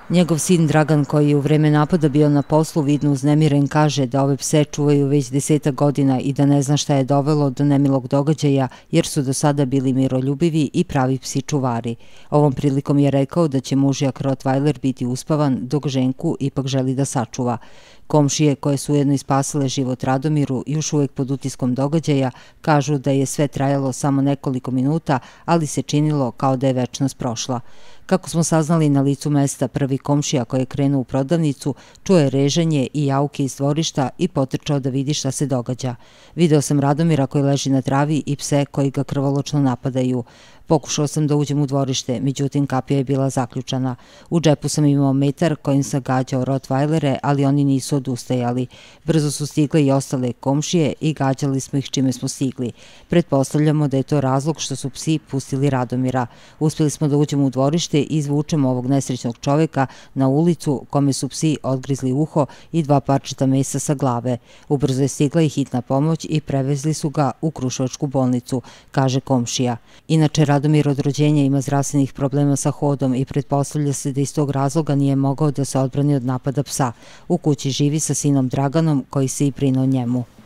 Njegov sin Dragan, koji je u vreme napada bio na poslu, vidno uznemiren, kaže da ove pse čuvaju već 10 godina i da ne zna šta je dovelo do nemilog događaja, jer su do sada bili miroljubivi i pravi psi čuvari. Ovom prilikom je rekao da će mužjak Rottweiler biti uspavan, dok ženku ipak želi da sačuva. Komšije, koje su ujedno i spasile život Radomiru, još uvek pod utiskom događaja, kažu da je sve trajalo samo nekoliko minuta, ali se činilo kao da je večnost prošla. Kako smo saznali na licu mesta, prvi komšija koji je krenuo u prodavnicu čuo je reženje i jauke iz dvorišta i potrčao da vidi šta se događa. Video sam Radomira koji leži na travi i pse koji ga krvoločno napadaju. Pokušao sam da uđem u dvorište, međutim kapija je bila zaključana. U džepu sam imao metar kojim sam gađao Rottweilere, ali oni nisu odustajali. Brzo su stigle i ostale komšije i gađali smo ih čime smo stigli. Pretpostavljamo da je to razlog što su psi pustili Radomira. Uspjeli smo da uđemo u dvorište i izvučemo ovog nesrećnog čoveka na ulicu kome su psi odgrizli uho i 2 parčeta mesa sa glave. Ubrzo je stigla i hitna pomoć i prevezli su ga u Kruševačku bolnicu, kaže komšija. Inače, Radomir od rođenja ima zdravstvenih problema sa hodom i pretpostavlja se da iz tog razloga nije mogao da se odbrani od napada psa. U kući živi sa sinom Draganom koji se i brine o njemu.